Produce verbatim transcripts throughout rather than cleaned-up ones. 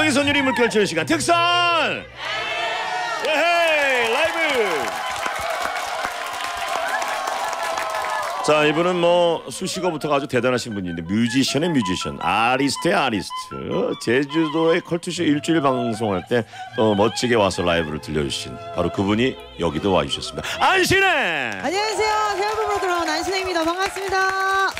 선율이 물결치는 시간 특선! 예헤이 라이브! 자, 이분은 뭐 수식어부터가 아주 대단하신 분인데 뮤지션의 뮤지션, 아리스트의 아리스트. 제주도의 컬투쇼 일주일 방송할 때 또 멋지게 와서 라이브를 들려주신 바로 그분이 여기도 와주셨습니다. 안신혜! 안녕하세요. 새 앨범으로 돌아온 안신혜입니다. 반갑습니다.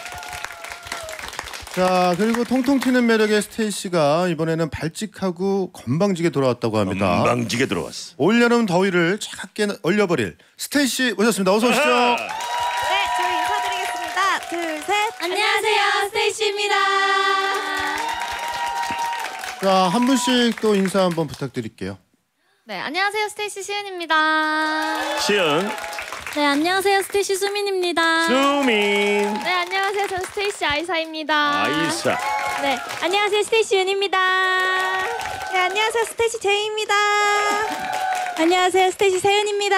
자, 그리고 통통 튀는 매력의 스테이씨가 이번에는 발칙하고 건방지게 돌아왔다고 합니다. 건방지게 들어왔어. 올여름 더위를 차갑게 얼려버릴 스테이씨 모셨습니다. 어서 오시죠. 네, 저희 인사드리겠습니다. 둘, 셋. 안녕하세요, 스테이씨입니다. 자, 한 분씩 또 인사 한번 부탁드릴게요. 네, 안녕하세요, 스테이씨 시은입니다. 시은. 네, 안녕하세요, 스테이씨 수민입니다. 수민. 네, 안녕하세요, 저는 스테이씨 아이사입니다. 아이사. 네, 안녕하세요, 스테이씨 윤입니다. 네, 안녕하세요. 스테이시 제이입니다. 안녕하세요, 스테이씨 세윤입니다.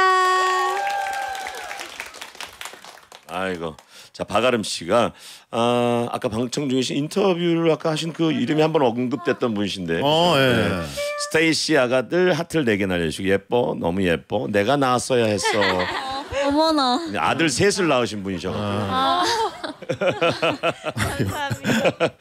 아이고. 자, 박아름 씨가 아, 아까 방청 중에 인터뷰를 아까 하신 그 이름이 한번 언급됐던 분이신데. 어, 예. 네. 스테이시 아가들 하트를 네 개 날려주시고 예뻐, 너무 예뻐, 내가 낳았어야 했어. 어머나. 아들 셋을 낳으신 분이셔가지고. 아. 감사합니다.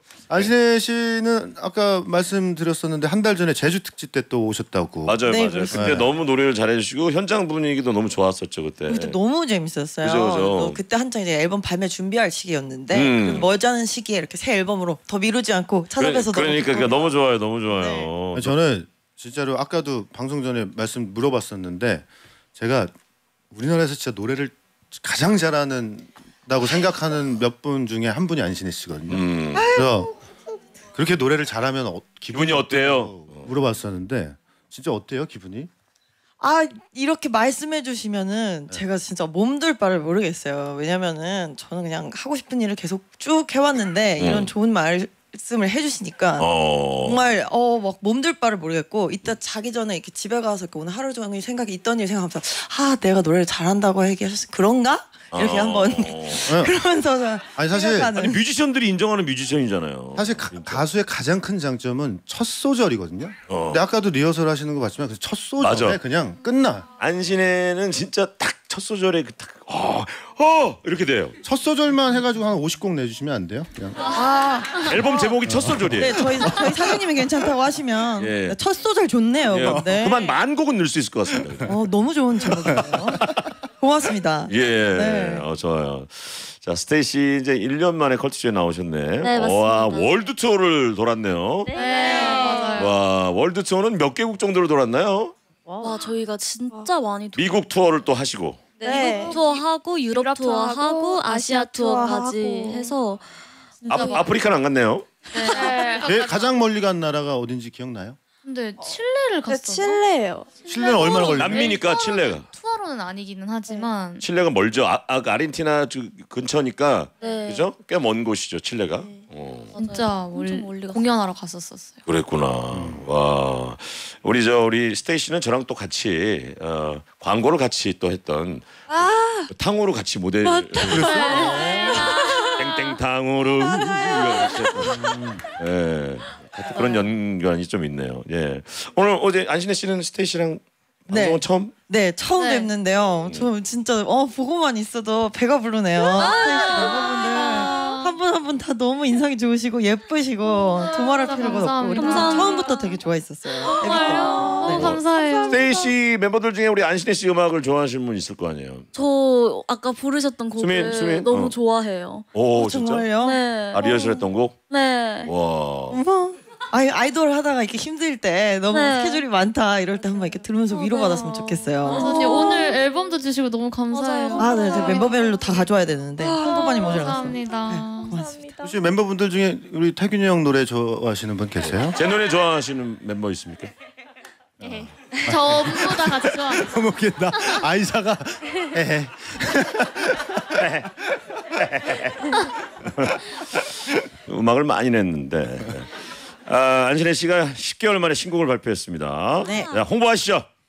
안신혜 씨는 아까 말씀드렸었는데 한 달 전에 제주 특집 때 또 오셨다고. 맞아요, 네, 맞아요. 그렇습니다. 그때 너무 노래를 잘해주시고 현장 분위기도 너무 좋았었죠 그때. 그때 너무 재밌었어요. 그죠, 그죠. 또 그때 한창 이제 앨범 발매 준비할 시기였는데 음. 그 머지않은 시기에 이렇게 새 앨범으로 더 미루지 않고 찾아뵈서 그러, 그러니까 너무 너무 좋아요, 너무 좋아요. 아니, 저는 진짜로 아까도 방송 전에 말씀 물어봤었는데 제가 우리나라에서 진짜 노래를 가장 잘하는다고 생각하는 몇 분 중에 한 분이 안신혜 씨거든요. 음. 그래서 그렇게 노래를 잘하면 어, 기분이 어때요? 물어봤었는데 진짜 어때요 기분이? 아 이렇게 말씀해 주시면은 제가 진짜 몸둘 바를 모르겠어요. 왜냐면은 저는 그냥 하고 싶은 일을 계속 쭉 해왔는데 이런 음. 좋은 말씀을 해주시니까 어. 정말 어 막 몸둘 바를 모르겠고 이따 자기 전에 이렇게 집에 가서 이렇게 오늘 하루 종일 생각이 있던 일 생각하면서 아 내가 노래를 잘한다고 얘기하셨어 그런가? 이렇게 어. 한번 그러면서 아니 사실 생각하는. 아니 뮤지션들이 인정하는 뮤지션이잖아요. 사실 가, 가수의 가장 큰 장점은 첫 소절이거든요. 어. 근데 아까도 리허설 하시는 거 봤지만 그 첫 소절에 맞아. 그냥 끝나. 안신혜는 진짜 딱 첫 소절에 그딱 어, 어 이렇게 돼요. 첫 소절만 해가지고 한 오십 곡 내주시면 안 돼요? 그냥. 아, 앨범 제목이 첫 소절이에요. 네 저희 저희 사장님이 괜찮다고 하시면 예. 첫 소절 좋네요. 예. 네. 그만 만 곡은 넣을 수 있을 것 같습니다. 어 너무 좋은 제목이네요. 고맙습니다. 예, 네. 어, 좋아요. 자, 스테이씨 이제 일 년 만에 컬투쇼에 나오셨네. 네, 맞습니다. 와, 월드 투어를 돌았네요. 네, 맞아요. 와, 월드 투어는 몇 개국 정도로 돌았나요? 와, 저희가 진짜 많이 도... 미국 투어를 또 하시고. 네. 미국 투어하고 유럽, 유럽 투어하고 투어하고 아시아 투어까지 투어하고. 해서 진짜 아, 막- 아프리카는 안 갔네요. 네. 예, 가장 멀리 간 나라가 어딘지 기억나요? 근데 칠레를 네, 갔어요. 칠레예요. 칠레는 얼마나 걸렸나요? 남미니까 칠레가. 투어로는 아니기는 하지만 칠레가 멀죠. 아, 아 아르헨티나 주- 근처니까 네. 그죠? 꽤 먼 곳이죠, 칠레가. 어. 진짜 엄청 멀리 갔어요. 공연하러 갔었었어요. 그랬구나. 와, 우리 저 우리 스테이씨는 저랑 또 같이 어, 광고를 같이 또 했던 탕후루 같이 모델. 땡땡탕후루. 예, 그런 연관이 좀 있네요. 예, 오늘 어제 안신혜 씨는 스테이씨랑 네. 방송은 처음? 네 처음 네. 뵙는데요. 저 진짜 어 보고만 있어도 배가 부르네요. 멤버분들 한 분 한 분 다 너무 인상이 좋으시고 예쁘시고 두말할 필요가 없고 우리 감사합니다. 처음부터 되게 좋아했었어요. 데뷔 때. 너무 네. 감사해요. 스테이씨 멤버들 중에 우리 안신혜 씨 음악을 좋아하시는 분 있을 거 아니에요? 저 아까 부르셨던 곡을 수민, 수민? 너무 어. 좋아해요. 오, 진짜? 정말요? 네. 아, 리허설했던 곡? 네. 와. 어머. 아이 아이돌 하다가 이렇게 힘들 때 너무 네. 스케줄이 많다 이럴 때 한번 이렇게 들으면서 위로 받았으면 좋겠어요. 언니 오늘 앨범도 주시고 너무 감사해요. 아, 네, 제 멤버별로 다 가져와야 되는데 홍보반이 모자랐어요. 감사합니다. 네, 고맙습니다. 혹시 멤버분들 중에 우리 태균이 형 노래 좋아하시는 분 계세요? 제 노래 좋아하시는 멤버 있습니까? 전부 다 같이 좋아해요. 너무 웃긴다. 아이사가 에헤. 음악을 많이 냈는데 아, 안신혜 씨가 십 개월 만에 신곡을 발표했습니다. 네. 자, 홍보하시죠.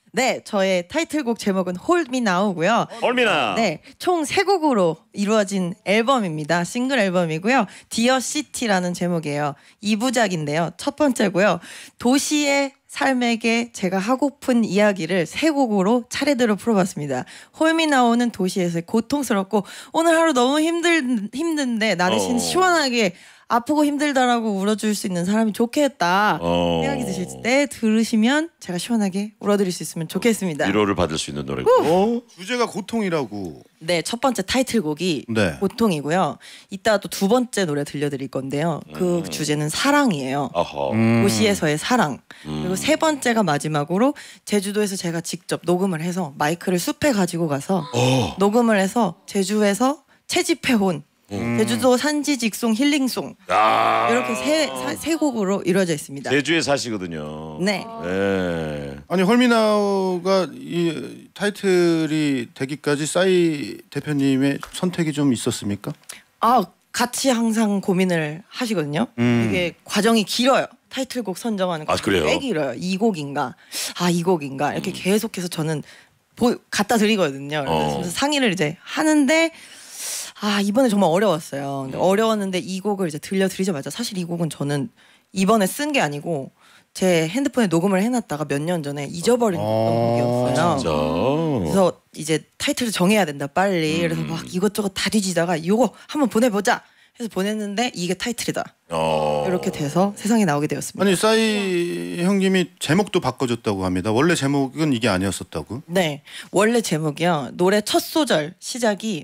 네, 저의 타이틀곡 제목은 Hold Me Now고요. 얼미나. 네, 총 세 곡으로 이루어진 앨범입니다. 싱글 앨범이고요. Dear City라는 제목이에요. 이 부작인데요. 첫 번째고요. 도시의 삶에게 제가 하고픈 이야기를 세 곡으로 차례대로 풀어봤습니다. 홀미 나오는 도시에서 고통스럽고 오늘 하루 너무 힘들 힘든데 나 대신 어. 시원하게 아프고 힘들다라고 울어줄 수 있는 사람이 좋겠다 어. 생각이 드실 때 들으시면 제가 시원하게 울어드릴 수 있으면 좋겠습니다. 위로를 받을 수 있는 노래고. 주제가 고통이라고. 네, 첫 번째 타이틀곡이 네. 고통이고요. 이따 또 두 번째 노래 들려드릴 건데요. 그 음. 주제는 사랑이에요. 어허. 음. 도시에서의 사랑. 음. 그리고 세 번째가 마지막으로 제주도에서 제가 직접 녹음을 해서 마이크를 숲에 가지고 가서 어. 녹음을 해서 제주에서 채집해온 음. 제주도 산지 직송 힐링송 아. 이렇게 세, 사, 세 곡으로 이루어져 있습니다. 제주에 사시거든요. 네. 네. 아니 헐미나우가 이 타이틀이 되기까지 싸이 대표님의 선택이 좀 있었습니까? 아, 같이 항상 고민을 하시거든요. 음. 이게 과정이 길어요. 타이틀곡 선정하는 아, 과정이 그래요? 꽤 길어요. 이 곡인가? 아, 이 곡인가? 이렇게 계속해서 저는 보, 갖다 드리거든요. 어. 그래서 상의를 이제 하는데 아, 이번에 정말 어려웠어요. 근데 어려웠는데 이 곡을 이제 들려드리자마자 사실 이 곡은 저는 이번에 쓴 게 아니고 제 핸드폰에 녹음을 해놨다가 몇 년 전에 잊어버린 어. 곡이었어요. 진짜. 그래서 이제 타이틀을 정해야 된다 빨리. 그래서 막 이것저것 다 뒤지다가 이거 한번 보내보자 해서 보냈는데 이게 타이틀이다. 어. 이렇게 돼서 세상에 나오게 되었습니다. 아니 싸이 형님이 제목도 바꿔줬다고 합니다. 원래 제목은 이게 아니었었다고? 네, 원래 제목이요. 노래 첫 소절 시작이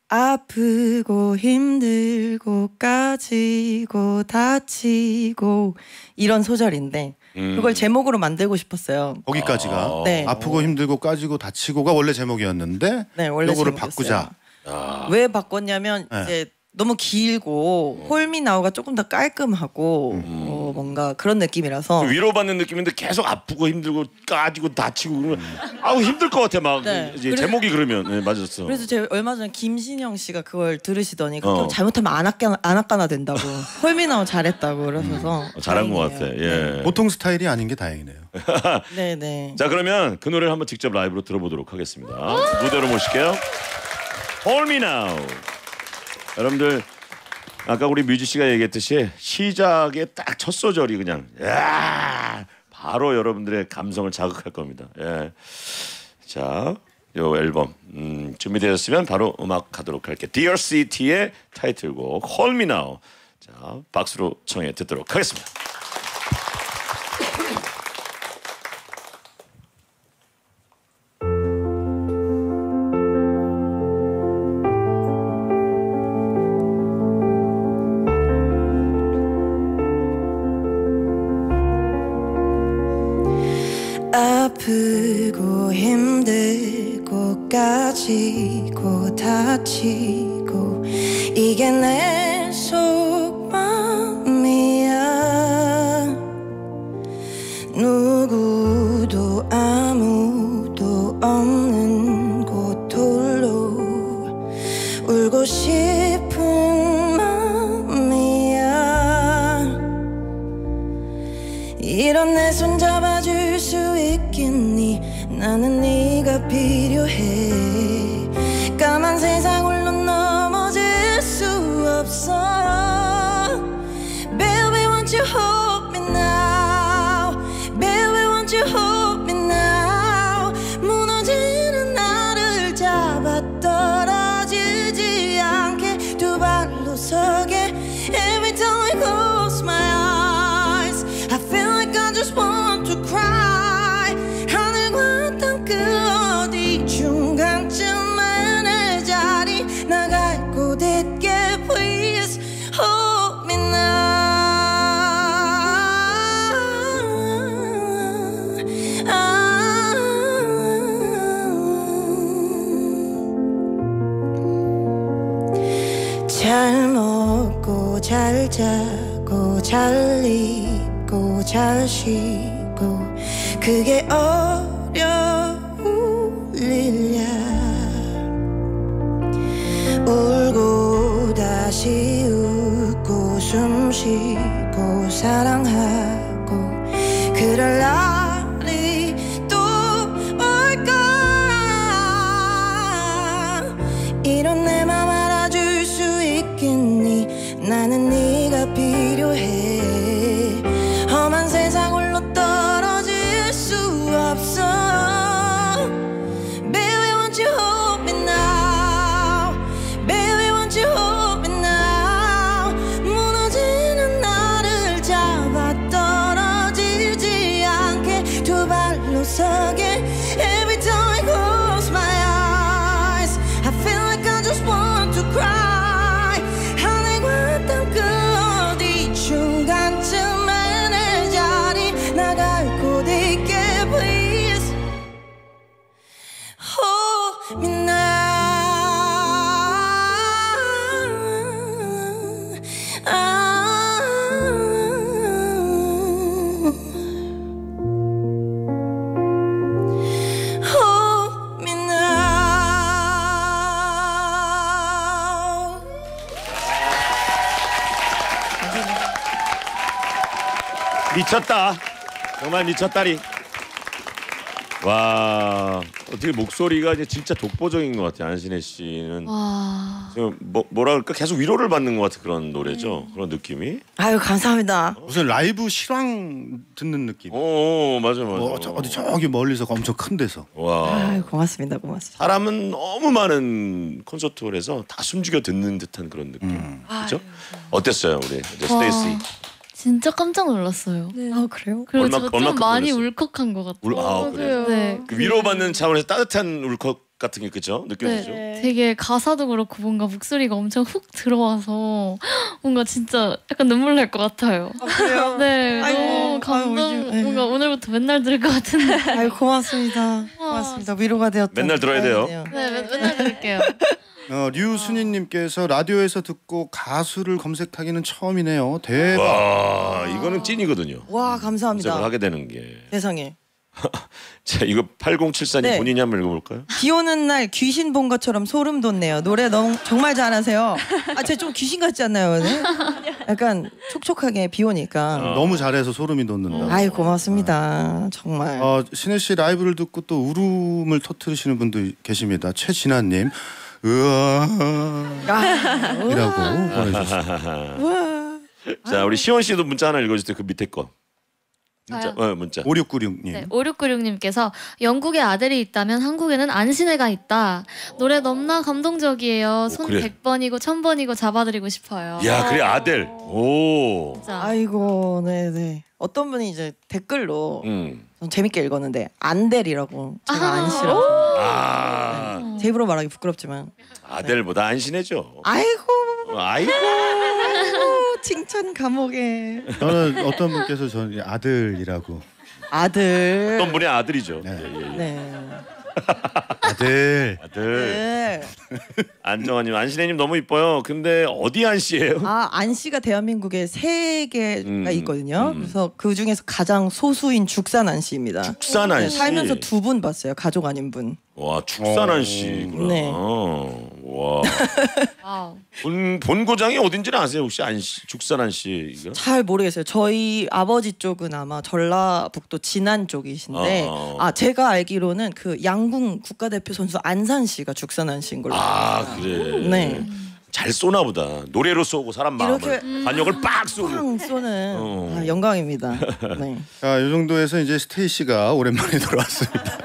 아프고 힘들고 까지고 다치고 이런 소절인데 음. 그걸 제목으로 만들고 싶었어요. 거기까지가 아. 네. 아프고 힘들고 까지고 다치고가 원래 제목이었는데 네, 원래 요거를 제목이었어요. 바꾸자. 아. 왜 바꿨냐면 네. 이제 너무 길고 홀미 나우가 조금 더 깔끔하고 음. 어, 뭔가 그런 느낌이라서 위로받는 느낌인데 계속 아프고 힘들고 까지고 다치고 그러면 아우 힘들 것 같아 막 네. 이제 그래- 제목이 그러면 네, 맞았어. 그래서 제가 얼마 전에 김신영 씨가 그걸 들으시더니 그렇게 어. 잘못하면 안 아까 안 아까나 된다고 홀미 나우 잘했다고 그러셔서 어, 잘한 것 같아. 다행이에요. 예. 보통 스타일이 아닌 게 다행이네요. 네, 네. 자 그러면 그 노래를 한번 직접 라이브로 들어보도록 하겠습니다. 무대로 모실게요. Hold Me Now. 여러분들 아까 우리 뮤지 씨가 얘기했듯이 시작의 딱 첫 소절이 그냥 야 바로 여러분들의 감성을 자극할 겁니다. 예. 자, 요 앨범 음, 준비되었으면 바로 음악 가도록 할게요. Dear City의 타이틀곡 Hold Me Now. 자, 박수로 청해 듣도록 하겠습니다. 아프고 힘들고 까지고 다치고 이게 내 속마음이야. 누구도 아무도 없는 곳홀로 울고 싶은 마음이야. 이런 내 손 잡아줄 수 있겠니? 나는 네가 필요해. 까만 세상 홀로 넘어질 수 없어. Baby won't you hold me now. Baby won't you hold me now. 무너지는 나를 잡아 떨어지지 않게 두 발로 서게. Every time I close my eyes I feel like I just want to cry. 하늘과 땅 그 어디 중간쯤에 내 자리 나갈 곳 있게 Please hold me now. 잘 먹고 잘 자고 잘 입고 잘 쉬고 그게 어려울 일이야. 울고 다시 웃고 숨 쉬고 사랑하고 그럴 날이 또 again. Every time I close my eyes, I feel like I just want to cry. 하늘과 땅 끝이 중간쯤에 내 자리 나갈 곳 있게 please hold me now. 미쳤다. 정말 미쳤다리. 와, 어떻게 목소리가 이제 진짜 독보적인 것 같아요. 안신혜 씨는 와. 지금 뭐 뭐라 그럴까 계속 위로를 받는 것 같은 그런 노래죠. 그런 느낌이. 아유 감사합니다. 무슨 라이브 실황 듣는 느낌. 오, 맞아 맞아. 뭐 저, 어디 저기 멀리서 엄청 큰 데서. 와. 아유 고맙습니다, 고맙습니다. 사람은 너무 많은 콘서트홀에서 다 숨죽여 듣는 듯한 그런 느낌. 음. 그렇죠? 어땠어요, 우리 이제 스테이시? 진짜 깜짝 놀랐어요. 네. 아 그래요? 그리고 얼마- 저 좀 얼마큼 많이 놀랐어요? 울컥한 것 같아요. 울, 아, 그래. 네. 그 위로받는 차원에서 따뜻한 울컥 같은 게 그죠? 느껴지죠? 네, 되게 가사도 그렇고 뭔가 목소리가 엄청 훅 들어와서 뭔가 진짜 약간 눈물 날 것 같아요. 아 그래요? 네, 아이고, 너무 감동. 아유, 울지- 뭔가 오늘부터 맨날 들을 것 같은데. 아유 고맙습니다. 고맙습니다. 위로가 되었다. 맨날 들어야 돼요. 네, 맨- 맨날 들을게요. 어, 류순희님께서 라디오에서 듣고 가수를 검색하기는 처음이네요. 대박. 와, 이거는 찐이거든요. 와 감사합니다. 검색을 하게 되는 게. 세상에. 자, 이거 팔공칠사님 네. 본인이 한번 읽어볼까요? 비 오는 날 귀신 본 것처럼 소름 돋네요. 노래 너무 정말 잘하세요. 아, 제가 좀 귀신 같지 않나요, 오늘? 약간 촉촉하게 비 오니까. 너무 잘해서 소름이 돋는다. 아이 고맙습니다. 정말. 어, 신혜 씨 라이브를 듣고 또 울음을 터뜨리시는 분도 계십니다. 최진아님, 으아 이라고 보내주셨습니다. 자, 우리 시원 씨도 문자 하나 읽어주세요. 그 밑에 거. 문자, 저요? 어, 문자. 오육구육님. 네, 오육구육님께서 영국에 아들이 있다면 한국에는 안신혜가 있다. 노래 너무나 감동적이에요. 손 그래. 백 번이고 천 번이고 잡아드리고 싶어요. 야, 그래 아들. 오. 진짜. 아이고, 네네. 어떤 분이 이제 댓글로 음. 전 재밌게 읽었는데 안델이라고 제가 안씨라고 아, 제 입으로 말하기 부끄럽지만 아들보다 안신해죠. 아이고 아이고. 칭찬 감옥에 저는 어떤 분께서 저는 아들이라고. 아들 어떤 분의 아들이죠. 네. 예, 예, 예. 네. 아들. 아들. 네. 안정환님, 안신혜님 너무 이뻐요. 근데 어디 안씨예요? 아 안씨가 대한민국에 세 개가 음, 있거든요. 음. 그래서 그 중에서 가장 소수인 죽산 안씨입니다. 축산 안씨. 살면서 두 분 봤어요. 가족 아닌 분. 와, 축산 안씨구나. 네. 와. 와우. 본 본고장이 어딘지는 아세요? 혹시 안씨, 축산 안씨 이거? 잘 모르겠어요. 저희 아버지 쪽은 아마 전라북도 진안 쪽이신데 어. 아 제가 알기로는 그 양궁 국가대표 선수 안산 씨가 죽산 안씨인 걸로. 아, 그래. 네. 잘 쏘나 보다. 노래로 쏘고 사람 마음을 이렇게 반역을 빡 쏘고. 팡 쏘는 어. 아, 영광입니다. 네. 자, 이 정도에서 이제 스테이시가 오랜만에 돌아왔습니다.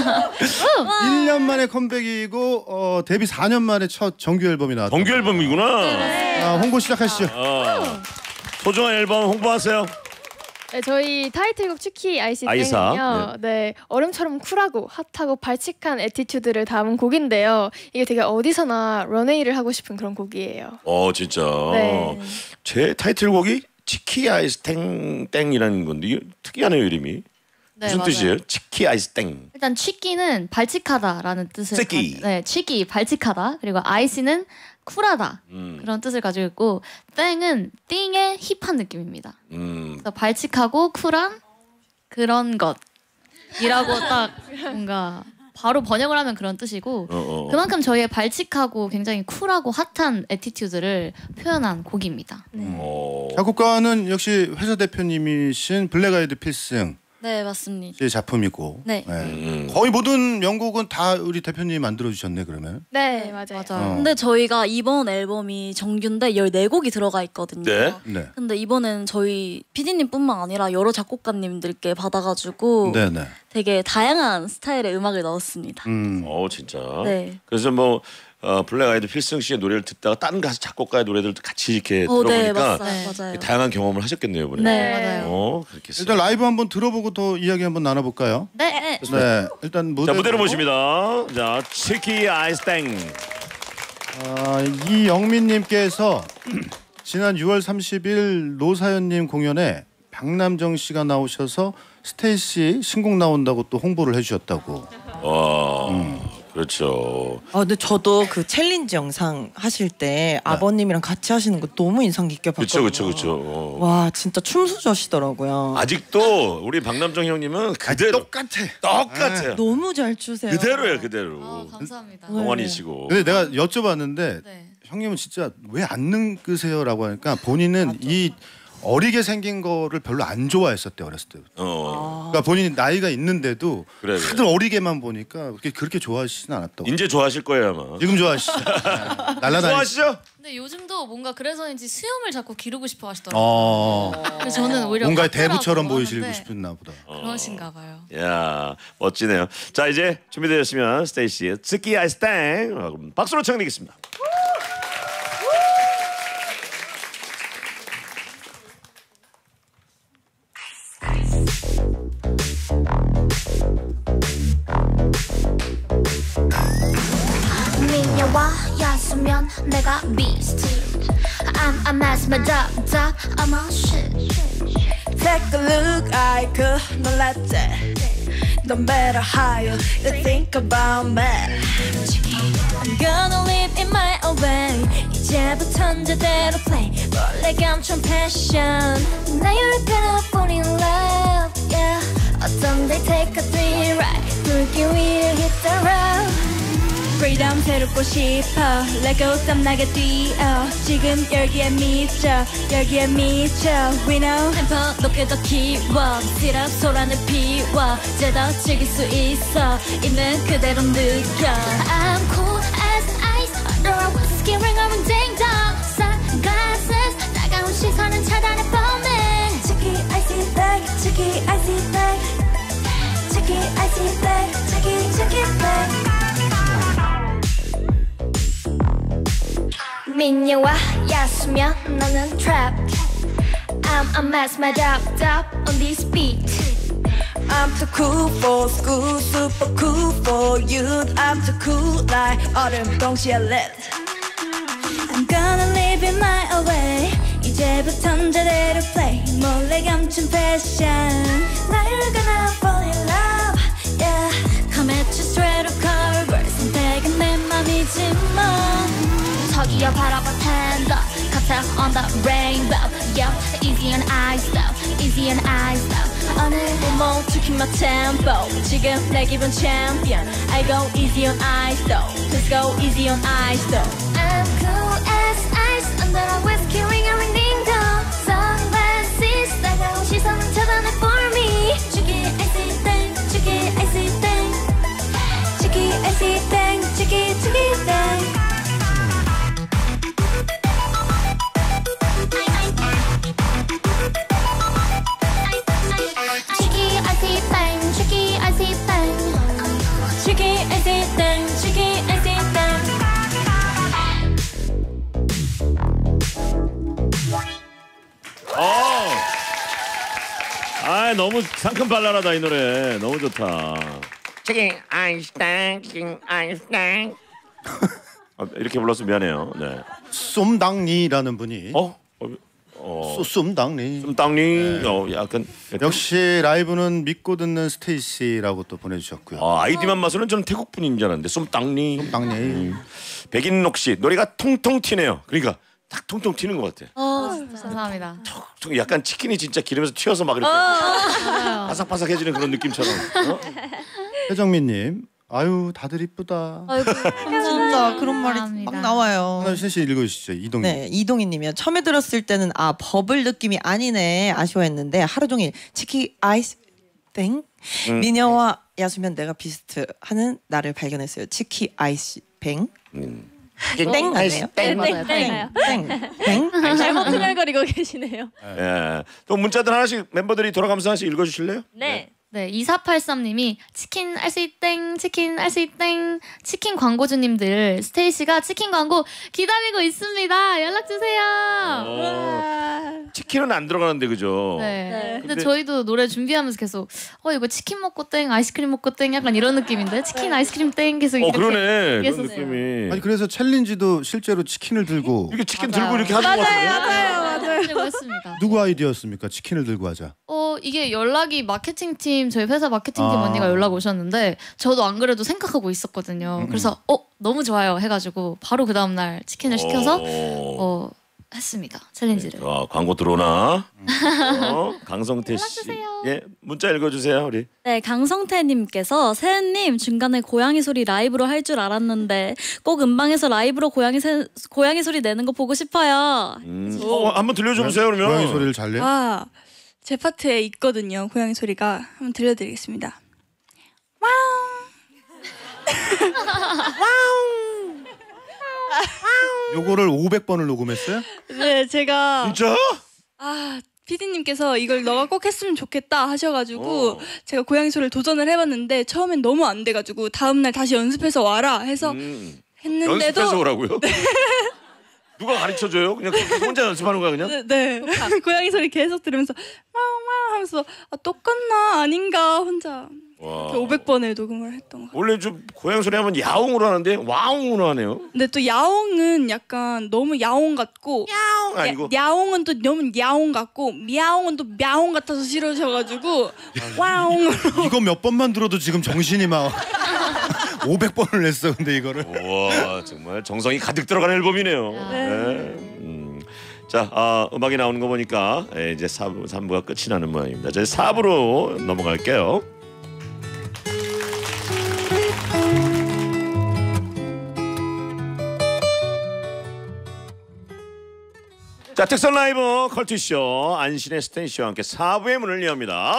일 년 만에 컴백이고 어, 데뷔 사 년 만에 첫 정규 앨범이 나왔다. 정규 앨범이구나. 아, 홍보 시작하시죠. 어. 소중한 앨범 홍보하세요. 네, 저희 타이틀곡 추키 아이시 아이사, 땡은요. 네. 얼음처럼 쿨하고 핫하고 발칙한 에티튜드를 담은 곡인데요. 이게 되게 어디서나 런웨이를 하고 싶은 그런 곡이에요. 어, 진짜. 네. 제 타이틀곡이 치키 아이스 땡 땡이라는 건데 이게 특이하네요, 이름이. 네, 무슨 맞아요. 뜻이에요? 치키 아이스 땡. 일단 취기는 발칙하다라는 뜻을 새끼. 가, 네, 취기 발칙하다. 그리고 아이스는 쿨하다. 음. 그런 뜻을 가지고 있고 땡은 띵의 힙한 느낌입니다. 음. 그래서 발칙하고 쿨한 그런 것이라고 딱 뭔가 바로 번역을 하면 그런 뜻이고 어, 어. 그만큼 저희의 발칙하고 굉장히 쿨하고 핫한 에티튜드를 표현한 곡입니다. 어. 작곡가는 역시 회사 대표님이신 블랙 아이드 필승 네, 맞습니다. 씨의 작품이고. 네. 음. 거의 모든 명곡은 다 우리 대표님이 만들어 주셨네 그러면. 네, 맞아요. 맞아요. 어. 근데 저희가 이번 앨범이 정규인데 열네 곡이 들어가 있거든요. 네. 네. 근데 이번엔 저희 피디님뿐만 아니라 여러 작곡가님들께 받아가지고 네, 네. 되게 다양한 스타일의 음악을 넣었습니다. 음. 어 진짜. 네. 그래서 뭐 어, 블랙 아이드 필승 씨의 노래를 듣다가 다른 가수 작곡가의 노래들도 같이 이렇게 어, 네, 들어보니까 맞아요. 맞아요. 다양한 경험을 하셨겠네요, 이번에. 네, 맞아요. 어, 그렇겠어요. 일단 라이브 한번 들어보고 더 이야기 한번 나눠볼까요? 네. 네. 일단 무대 자 무대로 모십니다. 자 치키 아이스땡. 아, 이영민님께서 지난 유월 삼십일 노사연님 공연에 박남정 씨가 나오셔서 스테이시 신곡 나온다고 또 홍보를 해주셨다고. 와, 음. 그렇죠. 아 근데 저도 그 챌린지 영상 하실 때 아버님이랑 같이 하시는 거 너무 인상 깊게 그렇죠, 봤거든요. 그렇죠, 그렇죠. 와 진짜 춤수저시더라고요. 아직도 우리 박남정 형님은 그대로 똑같아. 똑같아요. 너무 잘 추세요. 그대로예요, 그대로. 아, 감사합니다. 동안이시고. 근데 내가 여쭤봤는데 네. 형님은 진짜 왜 안 늙으세요라고 하니까 본인은 이 어리게 생긴 거를 별로 안 좋아했었대 어렸을 때부터. 어, 그러니까 본인이 나이가 있는데도 그래, 그래. 다들 어리게만 보니까 그렇게, 그렇게 좋아하시진 않았다고. 이제 좋아하실 거예요 아마. 지금 좋아하시죠? 날라다니. 좋아하시죠? 근데 요즘도 뭔가 그래서인지 수염을 자꾸 기르고 싶어 하시더라고요. 어. 그래서 저는 오히려 뭔가 깎으라고 대부처럼 보이시고 하는데 싶었나 보다. 그러신가 봐요. 야 멋지네요. 자 이제 준비되셨으면 스테이시의 치키 아이스땡 박수로 청해드리겠습니다. 미녀와 야수면 내가 beast I'm a mess, my dog, dog, I'm a shit Take a look, I could 놀랐지 No matter how you think about me I'm gonna live in my own way 이제부턴 제대로 play 원래 감춘 패션 Now you're gonna fall in love, yeah 어떤 day take a three ride 불길 위를 hit the road Freedom 새롭고 싶어 Lego 땀나게 뛰어 지금 열기에 미쳐 열기에 미쳐 We know 템포 높게 더 키워 시럽 소란을 피워 이제 더 즐길 수 있어 있는 그대로 느껴 I'm cool as ice Under a whiskey ring around ding dong Sunglasses 따가운 시선은 차단해 뻔해 Chicky icy bag Chicky icy bag Chicky icy bag Chicky chicky bag 미녀와 야수면 너는 trap I'm a mess, my dop top on this beat I'm too cool for school Super cool for youth I'm too cool like 얼음 동시에 lit I'm gonna live in my own way 이제부턴 제대로 play 몰래 감춘 패션 Now you're gonna fall in love Yeah Come at you straight or cover 선택은 내 맘이지 뭐 저기요 바라봐 텐더 Cartel on the rainbow Yo, easy on ice though Easy on ice though 오늘도 멈추긴 my tempo 지금 내 기분 champion I go easy on ice though Let's go easy on ice though I'm cool as ice Under a whiskey ring a ring ding dong Sunglasses 따가운 시선은 차단해 for me Chicky icy thing Chicky icy thing Chicky icy thing Chicky chicky thing Chicky icy bang Chicky icy bang Chicky icy thing Chicky icy thing 어. 아 너무 상큼 발랄하다 이 노래 너무 좋다. 치킨 아이스땡 치킨 아이스땡. 아, 이렇게 불러서 미안해요. 네. 쏨당니라는 분이 어? 어? 어. 쏨당니. 쏨당니. 어 약간 역시 라이브는 믿고 듣는 스테이시라고 또 보내주셨고요. 아, 아이디만 봐서는 저는 태국 분인 줄 알았는데 쏨당니. 쏨당니. 음. 백인록 씨 노래가 통통 튀네요. 그러니까 딱 통통 튀는 것 같아. 어, 감사합니다. 좀 약간 치킨이 진짜 기름에서 튀어서 막 이렇게 바삭바삭해지는 그런 느낌처럼. 어? 혜정민님, 아유 다들 이쁘다. 진짜 그런 말이 감사합니다. 막 나와요. 하나 셋이 읽어주시죠. 이동희. 네, 이동희님이요. 처음에 들었을 때는 아 버블 느낌이 아니네 아쉬워했는데 하루 종일 치키 아이스 땡 음. 미녀와 야수면 내가 비슷하는 나를 발견했어요. 치키 아이스 뱅 음. 땡 맞네요. 네, 맞아요. 땡 땡 땡. 잘못 흥얼거리고 계시네요. 예. 또 문자들 하나씩 멤버들이 돌아가면서 하나씩 읽어주실래요? 네. 네, 이사팔삼님이 치킨 알 수 있땡, 치킨 알 수 있땡, 치킨 광고주님들 스테이시가 치킨 광고 기다리고 있습니다. 연락 주세요. 어, 치킨은 안 들어가는데 그죠? 네. 네. 근데, 근데- 저희도 노래 준비하면서 계속 어 이거 치킨 먹고 땡, 아이스크림 먹고 땡 약간 이런 느낌인데 치킨, 아이스크림 땡 계속 어 이렇게. 그러네 그런 했었어요. 느낌이. 아니 그래서 챌린지도 실제로 치킨을 들고 이렇게 치킨 맞아요. 들고 이렇게 하는 거 같아요. 맞아요, 맞아요. 했습니다. 누구 아이디어였습니까? 치킨을 들고 하자. 어 이게 연락이 마케팅팀 저희 회사 마케팅팀 아. 언니가 연락 오셨는데 저도 안 그래도 생각하고 있었거든요. 음. 그래서 어 너무 좋아요 해가지고 바로 그 다음 날 치킨을 시켜서 어. 어 했습니다 챌린지를. 자, 광고 들어오나? 어, 강성태 씨. 연락주세요. 예, 문자 읽어주세요 우리. 네, 강성태님께서 세은님 중간에 고양이 소리 라이브로 할 줄 알았는데 꼭 음방에서 라이브로 고양이 세, 고양이 소리 내는 거 보고 싶어요. 음. 어, 한번 들려주세요 그러면. 고양이 소리를 잘 내? 아, 제 파트에 있거든요. 고양이 소리가 한번 들려드리겠습니다. 요거를 오백 번을 녹음했어요? 네, 제가 진짜? 아 피디님께서 이걸 너가 꼭 했으면 좋겠다 하셔가지고 어. 제가 고양이 소리를 도전을 해봤는데 처음엔 너무 안 돼가지고 다음날 다시 연습해서 와라 해서 음. 했는데도 연습해서 오라고요? 누가 가르쳐줘요? 그냥 혼자 연습하는 거야 그냥? 네, 네. 고양이 소리 계속 들으면서 와우 하면서 아, 똑같나 아닌가 혼자 와. 오백 번을 녹음을 했던 거. 원래 좀 고양 소리 하면 야옹으로 하는데 와옹으로 하네요. 근데 또 야옹은 약간 너무 야옹 같고 야옹 아니고. 야, 야옹은 또 너무 야옹 같고 미야옹은 또 мя옹 같아서 싫으셔가지고 와옹. 이거 몇 번만 들어도 지금 정신이 막 오백 번을 냈어. 근데 이거를. 와 정말 정성이 가득 들어가는 앨범이네요. 네. 음. 자 아, 음악이 나오는 거 보니까 예, 이제 사 부, 삼 부가 끝이 나는 모양입니다. 저희 사 부로 넘어갈게요. 자 특선 라이브 컬투쇼 안신의 스테이시와 함께 사 부의 문을 여니다.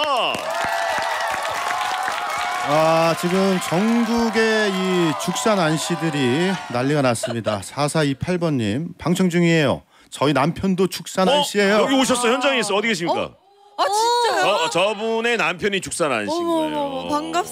아 지금 전국의 이 죽산 안씨들이 난리가 났습니다. 사사이팔 번님 방청 중이에요. 저희 남편도 죽산 안씨예요. 여기 오셨어 현장에 있어 어디 계십니까? 아 진짜요? 저, 저분의 남편이 죽산 안신 거예요. 어머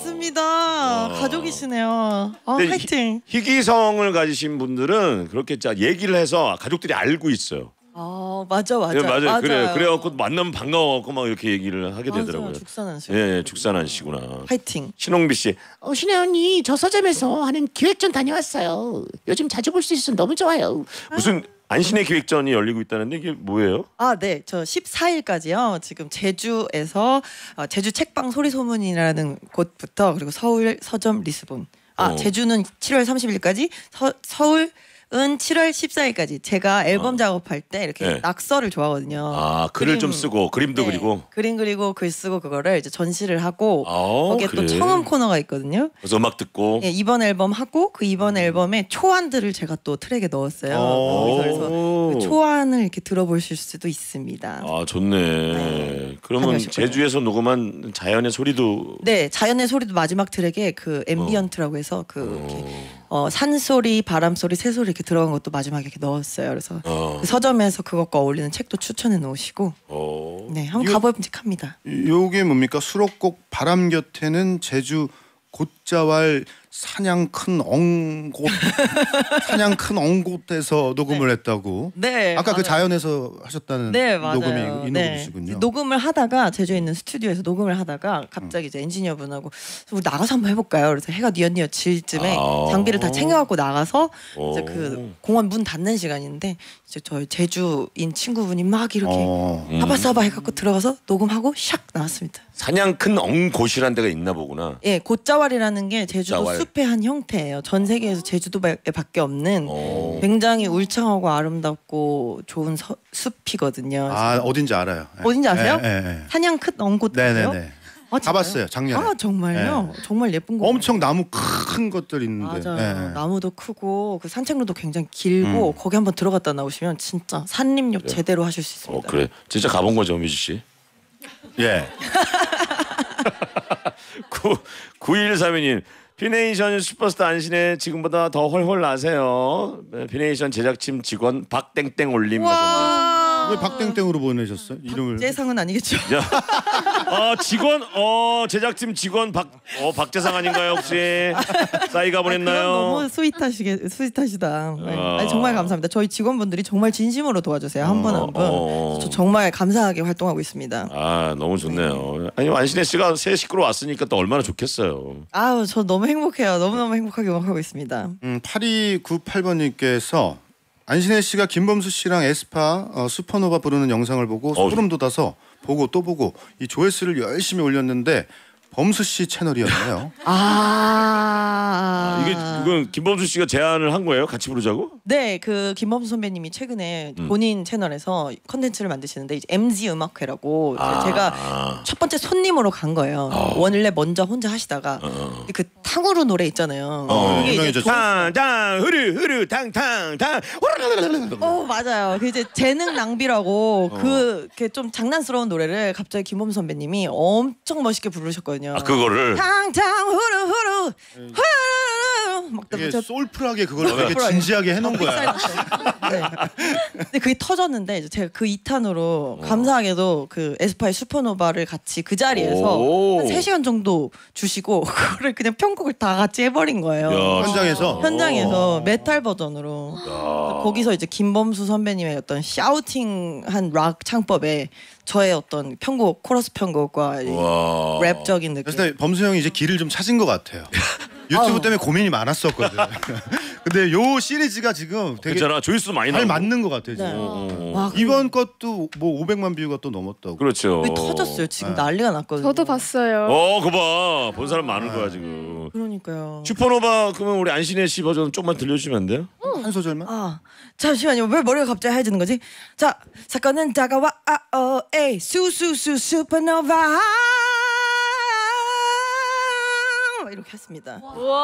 반갑습니다. 어. 가족이시네요. 아 근데 화이팅. 희, 희귀성을 가지신 분들은 그렇게 자 얘기를 해서 가족들이 알고 있어요. 아 맞아 맞아. 예, 맞아요. 그래 그래갖고 만나면 반가워갖고 막 이렇게 얘기를 하게 맞아요. 되더라고요. 죽산한 씨. 예, 예, 죽산 안씨구나. 화이팅. 신홍비 씨. 어, 신혜 언니 저 서점에서 하는 기획전 다녀왔어요. 요즘 자주 볼 수 있어서 너무 좋아요. 무슨 안신의 기획전이 열리고 있다는데 이게 뭐예요? 아, 네. 저 십사 일까지요. 지금 제주에서 어, 제주 책방 소리소문이라는 곳부터 그리고 서울, 서점, 리스본. 아, 어. 제주는 칠월 삼십일까지, 서, 서울은 칠월 십사일까지. 제가 앨범 어. 작업할 때 이렇게 네. 낙서를 좋아하거든요. 아 글을 그림, 좀 쓰고 그림도 네, 그리고. 그림 그리고 글 쓰고 그거를 이제 전시를 하고 아, 거기에 그래. 또 청음 코너가 있거든요. 그래서 음악 듣고. 예, 이번 앨범 하고 그 이번 앨범에 초안들을 제가 또 트랙에 넣었어요. 오. 그래서 그 초안을 이렇게 들어보실 수도 있습니다. 아 좋네. 그러면 다녀오실 거예요. 제주에서 녹음한 자연의 소리도. 네, 자연의 소리도 마지막 트랙에 그 앰비언트라고 해서 그 이렇게 어, 산소리, 바람소리, 새소리 이렇게 들어간 것도 마지막에 이렇게 넣었어요. 그래서 어. 그 서점에서 그것과 어울리는 책도 추천해 놓으시고 어. 네, 한번 이거- 가보직합니다. 요게 뭡니까? 수록곡 바람 곁에는 제주 곶자왈 사냥 큰 엉곳 사냥 큰 엉곳에서 녹음을 했다고. 네, 아까 그 맞아요. 자연에서 하셨다는 네, 맞아요. 녹음이 이 네. 녹음이시군요. 녹음을 하다가 제주에 있는 스튜디오에서 녹음을 하다가 갑자기 이제 엔지니어분하고 우리 나가서 한번 해볼까요? 그래서 해가 뉘엿뉘엿 질 쯤에 아. 장비를 다 챙겨갖고 나가서 이제 오. 그 공원 문 닫는 시간인데 이제 저희 제주인 친구분이 막 이렇게 어. 사바사바 해갖고 들어가서 녹음하고 샥 나왔습니다. 사냥 큰 엉곳이란 데가 있나 보구나. 예, 곶자왈이라는 게 제주도 곶자왈. 숲의 한 형태예요. 전 세계에서 제주도에밖에 없는 오. 굉장히 울창하고 아름답고 좋은 서, 숲이거든요. 아 어딘지 알아요. 예. 어딘지 아세요? 예, 예, 예. 사냥 큰 엉곳 아세요? 네네네. 아, 가봤어요 작년에. 아 정말요? 정말 예쁜 거. 엄청 나무 큰 것들 있는데. 맞아요. 예, 예. 나무도 크고 그 산책로도 굉장히 길고 음. 거기 한번 들어갔다 나오시면 진짜 산림욕 제대로 하실 수 어 있습니다. 그래 진짜 가본 거죠 미주 씨. 예. 구 구일삼이님 피네이션 슈퍼스타 안신의 지금보다 더 훨훨 나세요. 피네이션 제작팀 직원 박땡땡 올림 하셨네요. 와 왜 박땡땡으로 보내셨어요? 이름을. 박재상은 아니겠죠? 어, 직원, 어, 제작팀 직원 박, 어, 박재상 아닌가요 혹시? 싸이가 보냈나요? 너무 스윗하시게 스윗하시다. 네. 어. 아니, 정말 감사합니다. 저희 직원분들이 정말 진심으로 도와주세요. 한 분 한 분. 어. 저 정말 감사하게 활동하고 있습니다. 아, 너무 좋네요. 아니 완신혜 씨가 새 식구로 왔으니까 또 얼마나 좋겠어요. 아우 저 너무 행복해요. 너무 너무 행복하게 음악하고 있습니다. 음, 팔이구팔 번님께서 안신혜 씨가 김범수 씨랑 에스파 어, 슈퍼노바 부르는 영상을 보고 소름 돋아서 보고 또 보고 이 조회수를 열심히 올렸는데 범수 씨 채널이었나요? 아, 이게 이건 김범수 씨가 제안을 한 거예요? 같이 부르자고? 네, 그 김범수 선배님이 최근에 음. 본인 채널에서 컨텐츠를 만드시는데 이제 엠지 음악회라고 이제 아. 제가 첫 번째 손님으로 간 거예요. 어. 원래 먼저 혼자 하시다가 어. 그 탕후루 노래 있잖아요. 어, 그게 이제 유명해졌죠. 탕탕 흐르 흐르 탕탕탕. 어 맞아요. 그 이제 재능 낭비라고 어. 그 이렇게 좀 장난스러운 노래를 갑자기 김범수 선배님이 엄청 멋있게 부르셨거든요. 아 그거를. 탕탕 후루 후루 후루 막 되게 저- 소울풀하게 그걸 되게 소울풀하게. 진지하게 해놓은 거야. 네. 근데 그게 터졌는데 이제 제가 그 이 탄으로 어. 감사하게도 그 에스파의 슈퍼노바를 같이 그 자리에서 오. 한 세 시간 정도 주시고 그거를 그냥 편곡을 다 같이 해버린 거예요. 야, 현장에서? 현장에서 메탈 버전으로. 거기서 이제 김범수 선배님의 어떤 샤우팅한 락 창법에 저의 어떤 편곡 코러스 편곡과 이 와. 랩적인 느낌. 그래서 범수 형이 이제 길을 좀 찾은 것 같아요. 유튜브 때문에 고민이 많았었거든. 근데 요 시리즈가 지금 되게 괜찮아. 조회수 많이 잘 나오고. 맞는 것 같아요. 지금. 네. 어. 와, 이번 것도 뭐 오백만 뷰가 또 넘었다고. 그렇죠. 거의 터졌어요. 지금 네. 난리가 났거든요. 저도 봤어요. 어, 그거 봐. 본 사람 많은 거야 지금. 그러니까요. 슈퍼노바 그러면 우리 안신혜 씨 버전 좀만 들려주시면 안 돼요? 한 소절만. 아 잠시만요. 왜 머리가 갑자기 하얘지는 거지? 자 사건은 다가와 아, 어, 에이 수수수 슈퍼노바 이렇게 했습니다.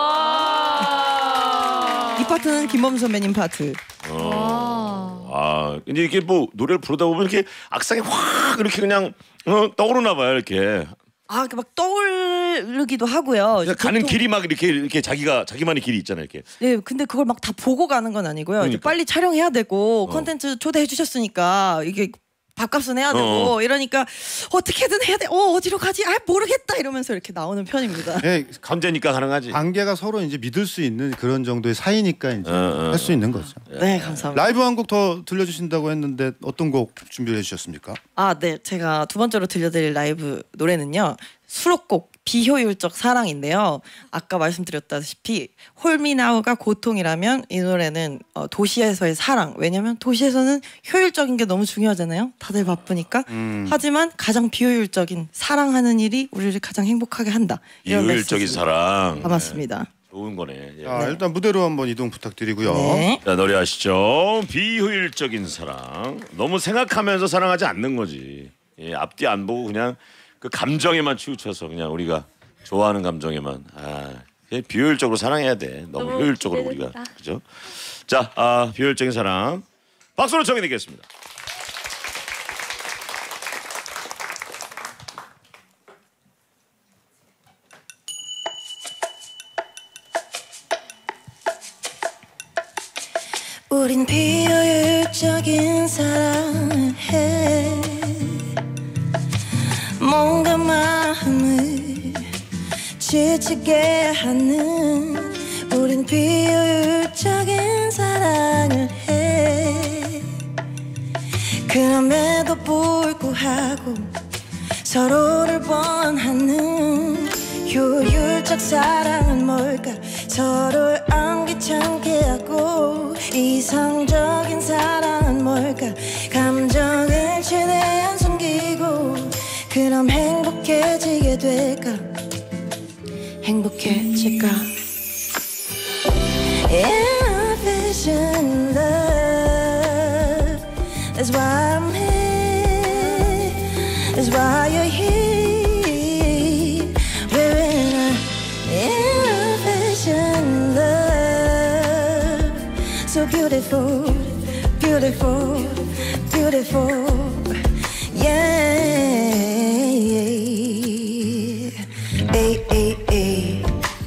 이 파트는 김범수 선배님 파트. 어. 아, 근데 이게 뭐 노래를 부르다 보면 이렇게 악상이 확 이렇게 그냥 어, 떠오르나 봐요 이렇게. 아, 막 떠오르기도 하고요. 그냥 가는 보통- 길이 막 이렇게 이렇게 자기가 자기만의 길이 있잖아요 이렇게. 네, 근데 그걸 막 다 보고 가는 건 아니고요. 이제 그러니까. 빨리 촬영해야 되고 어. 컨텐츠 초대해 주셨으니까 이게 밥값은 해야 되고 어. 이러니까 어떻게든 해야 돼. 어 어디로 가지? 아 모르겠다 이러면서 이렇게 나오는 편입니다. 네, 감자니까 가능하지. 관계가 서로 이제 믿을 수 있는 그런 정도의 사이니까 이제 어, 어. 할 수 있는 거죠. 네, 감사합니다. 라이브 한 곡 더 들려주신다고 했는데 어떤 곡 준비해 주셨습니까? 아, 네. 제가 두 번째로 들려드릴 라이브 노래는요. 수록곡 비효율적 사랑인데요. 아까 말씀드렸다시피 홀미나우가 고통이라면 이 노래는 어, 도시에서의 사랑. 왜냐면 도시에서는 효율적인 게 너무 중요하잖아요. 다들 바쁘니까. 음. 하지만 가장 비효율적인 사랑하는 일이 우리를 가장 행복하게 한다. 이런 비효율적인 메시지 사랑. 담았습니다. 네, 좋은 거네. 예. 자, 일단 무대로 한번 이동 부탁드리고요. 네. 자 노래 하시죠. 비효율적인 사랑. 너무 생각하면서 사랑하지 않는 거지. 예, 앞뒤 안 보고 그냥 그 감정에만 치우쳐서 그냥 우리가 좋아하는 감정에만. 아, 예, 비효율적으로 사랑해야 돼. 너무 너무 효율적으로 기대된다. 우리가 그죠? 자, 아, 비효율적인 사랑. 박수로 청해드리겠습니다. 우린 비효율적인 사랑을 해 뭔가 마음을 지치게 하는 우린 비효율적인 사랑을 해 그럼에도 불구하고 서로를 원하는 효율적 사랑은 뭘까 서로를 안 귀찮게 하고 이성적인 사랑은 뭘까 감정을 최대한 숨기고 그럼 행복해지게 될까 행복해질까 Inefficient love That's why I'm here That's why you're here We're in a inefficient love So beautiful, beautiful, beautiful Yeah Ay, ay, ay.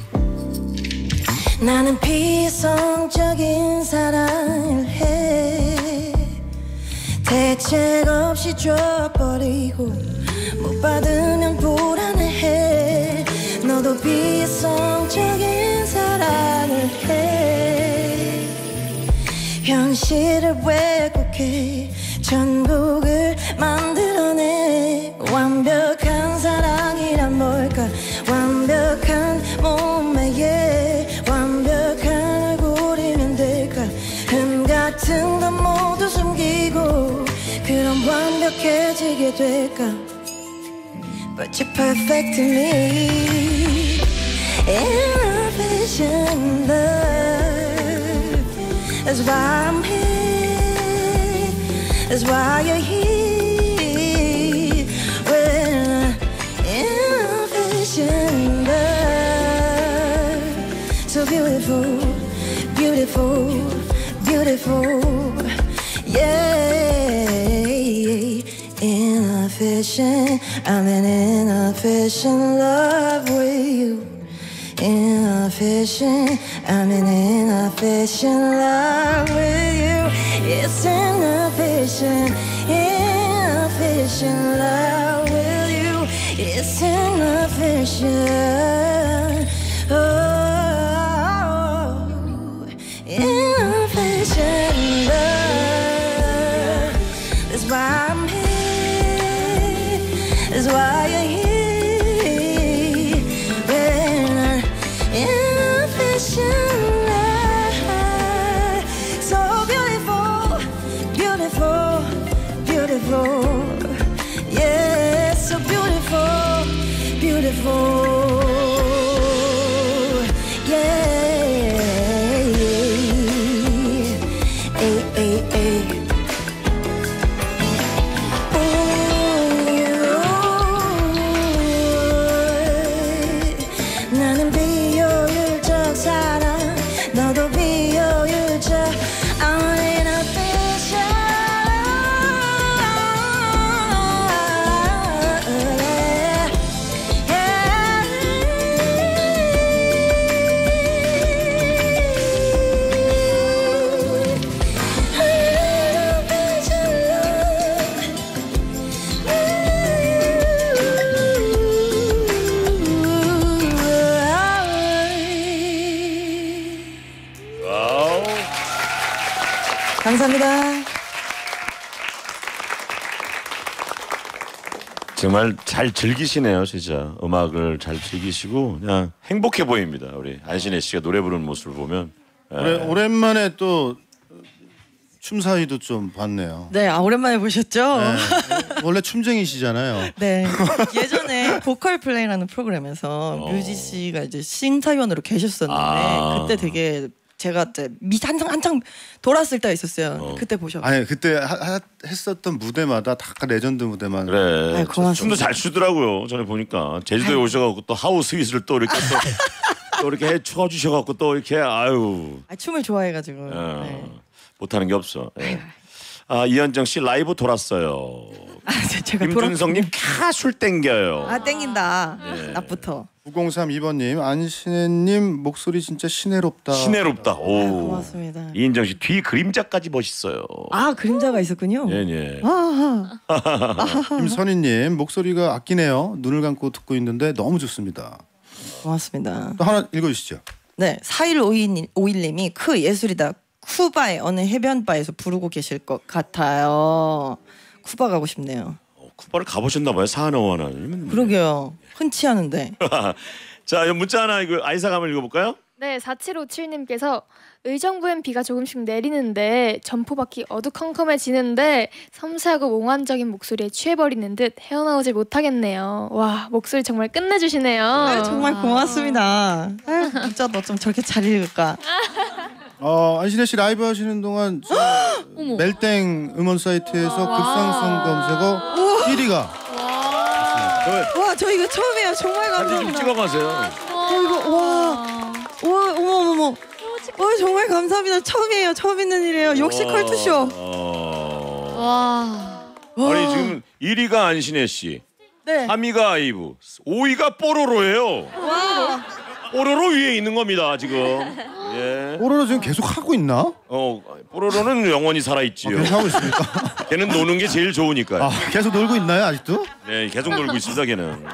나는 비이성적인 사랑을 해 대책 없이 줘버리고 못 받으면 불안해해. 너도 비성적인 사랑을 해. 현실을 왜곡해 전국을 만들어내. 완벽한 사랑이란 뭘까? 완벽한 몸매에 완벽한 얼굴이면 될까? 흠 같은 건 모두 숨기고 그럼 완벽해지게 될까? But you're perfect to me. Inefficient love. That's why I'm here. That's why you're here. When inefficient love. So beautiful, beautiful, beautiful. Yeah. Inefficient. I'm in inefficient love with you. Inefficient. I'm in inefficient love with you. It's inefficient. Inefficient love with you. It's inefficient. Oh, inefficient love. That's why I'm here. That's why you're here. When inefficient love. So beautiful, beautiful, beautiful. Yeah, so beautiful, beautiful. Yeah. Ay, ay, ay. 나는 비효율적 사랑 너도 비효율적 I'm inefficient 와우. 감사합니다. 정말 잘 즐기시네요, 진짜. 음악을 잘 즐기시고 그냥 행복해 보입니다. 우리 안신혜 씨가 노래 부르는 모습을 보면. 오래, 오랜만에 또 춤사위도 좀 봤네요. 네, 아, 오랜만에 보셨죠? 네. 원래 춤쟁이시잖아요. 네. 예전에 보컬 플레이라는 프로그램에서 어. 뮤지 씨가 이제 심사위원으로 계셨었는데 아. 그때 되게 제가 이제 미 한창 한창 돌았을 때가 있었어요. 어. 그때 보셨. 아니 그때 하, 하, 했었던 무대마다 다 레전드 무대만. 그래. 아이, 고맙습니다. 춤도 잘 추더라고요. 전에 보니까 제주도에 아이. 오셔가지고 또 하우스 스윗을 또 이렇게 또, 또 이렇게 해 쳐주셔갖고 또 이렇게 아유. 아, 춤을 좋아해가지고. 어, 네. 못하는 게 없어. 예. 아 이현정 씨 라이브 돌았어요. 아, 제가 임준성님 캬술 땡겨요. 아 땡긴다. 예. 낮부터. 구공삼이 번님 안신혜님 목소리 진짜 신혜롭다. 신혜롭다. 오. 아, 고맙습니다. 이인정 씨 뒤 그림자까지 멋있어요. 아 그림자가 있었군요. 예예. 아하. 김선희님 목소리가 아끼네요. 눈을 감고 듣고 있는데 너무 좋습니다. 고맙습니다. 또 하나 읽어주시죠. 네, 사일오일님이 크 예술이다. 쿠바의 어느 해변바에서 부르고 계실 것 같아요. 쿠바 가고 싶네요. 어, 쿠바를 가보셨나봐요. 사하나와나님. 그러게요. 흔치 않은데. 자, 이 문자 하나 이거 아이사가 한번 읽어볼까요? 네, 사칠오칠님께서 의정부엔 비가 조금씩 내리는데 점포밖이 어두컴컴해지는데 섬세하고 몽환적인 목소리에 취해버리는 듯 헤어나오질 못하겠네요. 와, 목소리 정말 끝내주시네요. 아, 정말 고맙습니다. 아유, 진짜 너 좀 저렇게 잘 읽을까? 어, 안신혜 씨 라이브 하시는 동안 저 멜땡 음원 사이트에서 급상승 검색어 일 위가. 와, 저 이거 처음이에요. 정말 사진 좀 감사합니다. 찍어가세요. 저 이거 와, 와, 어머 어머 어머. 와, 정말 감사합니다. 처음이에요. 처음 있는 일이에요. 역시 컬투쇼. 어... 와. 아니 지금 일 위가 안신혜 씨, 네. 삼 위가 아이브, 오 위가 뽀로로예요. 와. 뽀로로 위에 있는 겁니다 지금. 예. 뽀로로 지금 계속 하고 있나? 어, 뽀로로는 영원히 살아 있지요. 아, 계속 하고 있습니까? 걔는 노는 게 제일 좋으니까요. 아, 계속 놀고 있나요 아직도? 네, 계속 놀고 있습니다 걔는.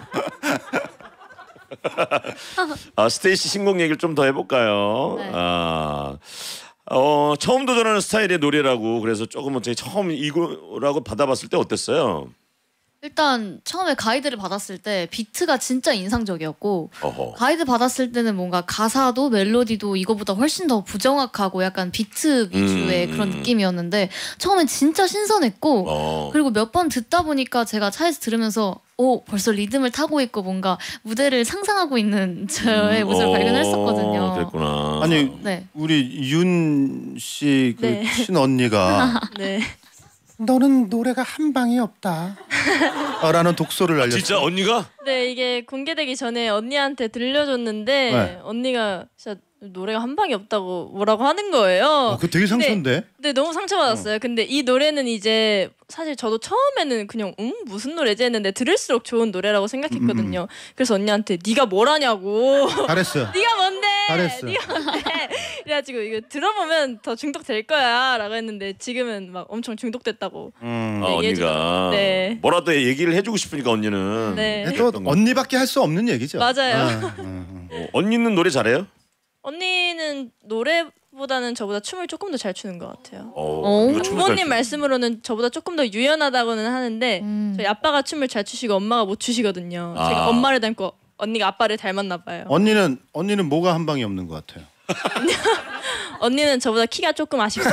아, 스테이시 신곡 얘기를 좀 더 해볼까요? 네. 아, 어, 처음 도전하는 스타일의 노래라고 그래서 조금 어떻게 처음 이거라고 받아봤을 때 어땠어요? 일단 처음에 가이드를 받았을 때 비트가 진짜 인상적이었고 어허. 가이드 받았을 때는 뭔가 가사도 멜로디도 이거보다 훨씬 더 부정확하고 약간 비트 위주의 음, 그런 음. 느낌이었는데 처음엔 진짜 신선했고 어. 그리고 몇 번 듣다 보니까 제가 차에서 들으면서 오 벌써 리듬을 타고 있고 뭔가 무대를 상상하고 있는 저의 모습을 어, 발견했었거든요. 그랬구나. 아니 네. 우리 윤 씨 그 네. 친언니가 네. 너는 노래가 한 방이 없다. 아, 라는 독서를 알렸어요. 진짜 언니가? 네, 이게 공개되기 전에 언니한테 들려줬는데 네. 언니가 진짜 노래가 한 방이 없다고 뭐라고 하는 거예요. 어, 그 되게 상처인데. 네, 너무 상처받았어요. 어. 근데 이 노래는 이제 사실 저도 처음에는 그냥 음 무슨 노래지 했는데 들을수록 좋은 노래라고 생각했거든요. 음, 그래서 언니한테 네가 뭘 하냐고. 잘했어. 네가 뭔데? 잘했어. 네가 뭔데? 그래가지고 이거 들어보면 더 중독될 거야라고 했는데 지금은 막 엄청 중독됐다고. 음. 아, 네, 언니가 네. 뭐라도 얘기를 해주고 싶으니까 언니는. 네. 또 언니밖에 할 수 없는 얘기죠. 맞아요. 아, 음. 어, 언니는 노래 잘해요? 언니는 노래보다는 저보다 춤을 조금 더 잘 추는 것 같아요. 어, 이거 춤을 잘 부모님 추- 말씀으로는 저보다 조금 더 유연하다고는 하는데 음. 저희 아빠가 춤을 잘 추시고 엄마가 못 추시거든요. 아. 제가 엄마를 닮고 언니가 아빠를 닮았나 봐요. 언니는 언니는 뭐가 한 방이 없는 것 같아요. 언니는 저보다 키가 조금 아쉽어요.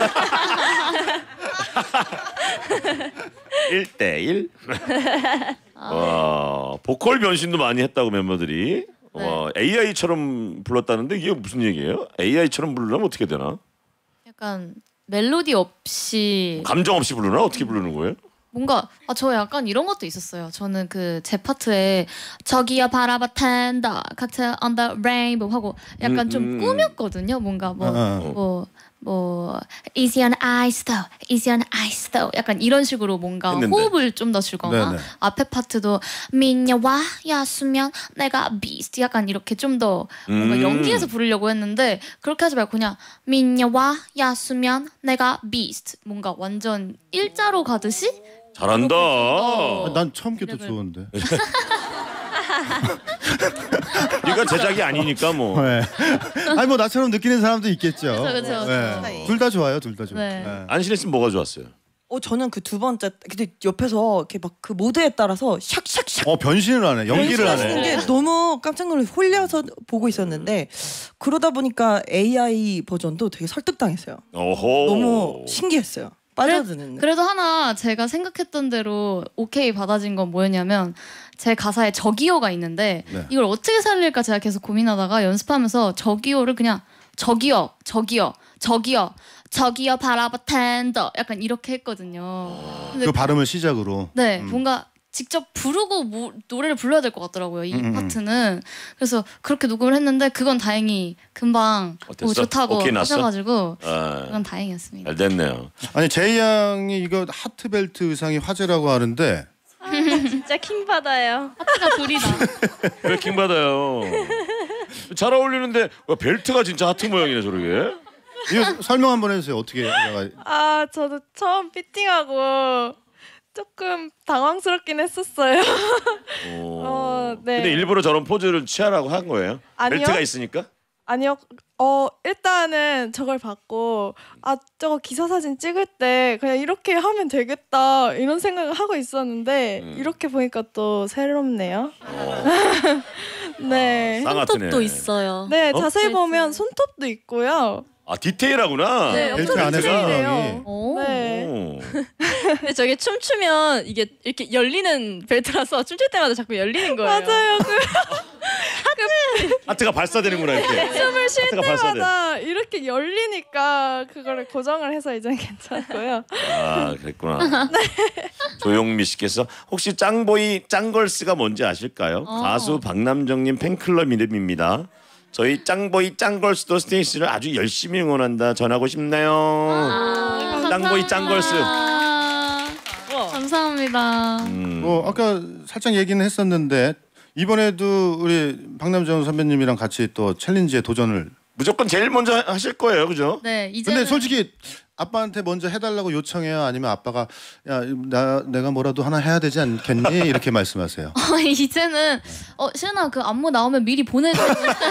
일 대 일. 와, 보컬 변신도 많이 했다고 멤버들이. 와, 에이아이처럼 불렀다는데 이게 무슨 얘기예요? 에이아이처럼 부르려면 어떻게 되나? 약간 멜로디 없이 감정 없이 부르나? 어떻게 부르는 거예요? 뭔가 아 저 약간 이런 것도 있었어요. 저는 그 제 파트에 저기요 바라봐 텐더 칵테일 on the rainbow 하고 약간 음, 좀 음. 꾸몄거든요. 뭔가 뭐 어, 뭐 뭐 easy on ice though, easy on ice though 약간 이런 식으로 뭔가 했는데. 호흡을 좀 더 주거나 네네. 앞에 파트도 미녀와 야수면 내가 비스트 약간 이렇게 좀 더 뭔가 음. 연기해서 부르려고 했는데 그렇게 하지 말고 그냥 미녀와 야수면 내가 비스트 뭔가 완전 일자로 가듯이 잘한다. 어. 아, 난 처음 게도 좋은데. 네가 제작이 아니니까 뭐. 네. 아니 뭐 나처럼 느끼는 사람도 있겠죠. 그쵸, 그쵸, 네. 둘 다 좋아요, 둘 다 좋아. 네. 네. 안신혜 씨는 뭐가 좋았어요? 어 저는 그 두 번째 근데 옆에서 이렇게 막 그 모드에 따라서 샥샥샥 어 변신을 하네, 연기를 변신하시는 하네. 게 너무 깜짝 놀라서 홀려서 보고 있었는데 그러다 보니까 에이아이 버전도 되게 설득당했어요. 오호. 너무 신기했어요. 빠져드는. 그래도 하나 제가 생각했던 대로 오케이 받아진 건 뭐였냐면 제 가사에 저기요가 있는데 네. 이걸 어떻게 살릴까 제가 계속 고민하다가 연습하면서 저기요를 그냥 저기요 저기요 저기요 저기요 바라봐 텐더 약간 이렇게 했거든요. 근데 그 발음을 시작으로. 네 음. 뭔가 직접 부르고 뭐, 노래를 불러야 될 것 같더라고요 이 음, 음. 파트는. 그래서 그렇게 녹음을 했는데 그건 다행히 금방 어땠어? 오, 좋다고 오케이 났어? 하셔가지고 아, 그건 다행이었습니다. 잘 됐네요. 아니 제이 양이 이거 하트벨트 의상이 화제라고 하는데 진짜 킹 받아요. 하트가 둘이다. 왜 킹 받아요? 잘 어울리는데 와, 벨트가 진짜 하트 모양이네 저렇게. 이거 설명 한번 해주세요. 어떻게 나가? 아 저도 처음 피팅하고 조금 당황스럽긴 했었어요. 어, 어, 네. 근데 일부러 저런 포즈를 취하라고 한 거예요? 아니요. 벨트가 있으니까? 아니요. 어 일단은 저걸 받고 아 저거 기사 사진 찍을 때 그냥 이렇게 하면 되겠다 이런 생각을 하고 있었는데 음. 이렇게 보니까 또 새롭네요. 네. 쌍하트네. 톱도 있어요. 네 어? 자세히 보면 손톱도 있고요. 아 디테일하구나. 네, 벨트 엄청 안에 디테일해요. 사람이. 오. 네. 오. 근데 저게 춤추면 이게 이렇게 열리는 벨트라서 춤출 때마다 자꾸 열리는 거예요. 맞아요. 하트가 발사되는구나 이렇게. 춤을 쉴 하트가 발사돼. 때마다 이렇게 열리니까 그거를 고정을 해서 이제 괜찮고요. 아 그랬구나. 조용미 씨께서 혹시 짱보이 짱걸스가 뭔지 아실까요? 어. 가수 박남정님 팬클럽 이름입니다. 저희 짱보이 짱걸스도 스테이시를 아주 열심히 응원한다 전하고 싶네요. 아, 짱보이 짱걸스. 감사합니다. 감사합니다. 음. 뭐 아까 살짝 얘기는 했었는데 이번에도 우리 박남정 선배님이랑 같이 또 챌린지에 도전을 무조건 제일 먼저 하실 거예요, 그죠? 네, 이제는 근데 솔직히 아빠한테 먼저 해달라고 요청해요? 아니면 아빠가 야, 나 내가 뭐라도 하나 해야 되지 않겠니? 이렇게 말씀하세요. 어, 이제는 어 시은아 그 안무 나오면 미리 보내줘.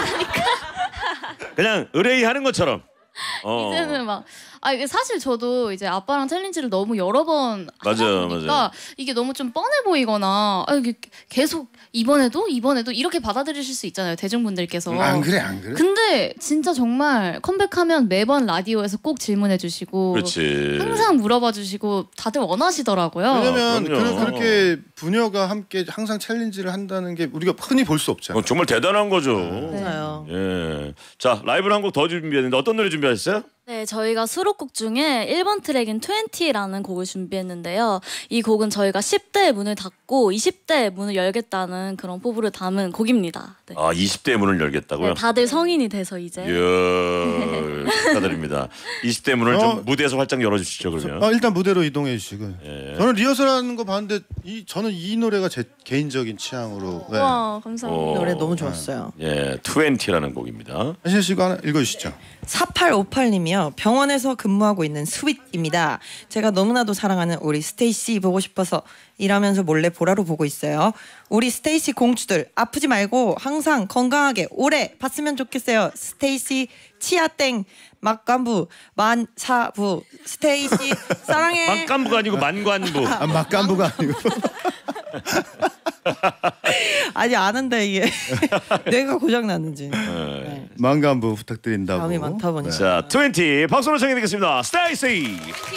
그냥 의뢰하는 것처럼. 어. 이제는 막 아 이게 사실 저도 이제 아빠랑 챌린지를 너무 여러 번 하다 맞아요, 보니까 맞아요. 이게 너무 좀 뻔해 보이거나 아, 이게 계속 이번에도 이번에도 이렇게 받아들이실 수 있잖아요 대중분들께서. 안 그래 안 그래? 근데 진짜 정말 컴백하면 매번 라디오에서 꼭 질문해 주시고 그렇지. 항상 물어봐 주시고 다들 원하시더라고요. 왜냐면 그럼요. 그, 그렇게 부녀가 함께 항상 챌린지를 한다는 게 우리가 흔히 볼 수 없잖아요. 어, 정말 대단한 거죠. 맞아요. 예. 자, 라이브를 한 곡 더 준비했는데 어떤 노래 준비하셨어요? 네, 저희가 수록곡 중에 일 번 트랙인 이십라는 곡을 준비했는데요. 이 곡은 저희가 십 대의 문을 닫고 이십 대의 문을 열겠다는 그런 포부를 담은 곡입니다. 네. 아, 이십 대 문을 열겠다고요? 네, 다들 성인이 돼서 이제. 이야, 축하드립니다. 이십 대 문을 어. 좀 무대에서 활짝 열어주시죠, 그러면. 아, 일단 무대로 이동해 주시고. 예. 저는 리허설하는 거 봤는데 이 저는 이 노래가 제 개인적인 취향으로. 네. 와 감사합니다. 어. 노래 너무 좋았어요. 예, 이십라는 곡입니다. 한신 씨가 하나 읽어주시죠. 사팔오팔님이요. 병원에서 근무하고 있는 스윗입니다. 제가 너무나도 사랑하는 우리 스테이시 보고 싶어서 일하면서 몰래 보라로 보고 있어요. 우리 스테이시 공주들 아프지 말고 항상 건강하게 오래 봤으면 좋겠어요. 스테이시 치아땡 막간부 만사부 스테이시 사랑해. 막간부가 아니고 만관부. 아, 막간부가 아니고. 아니 아는데 이게 뇌가 고장 났는지. 네. 만간부 부탁드린다고. 마음이 많다 보니까. 자, 이십 박수로 청해드리겠습니다. 스테이시.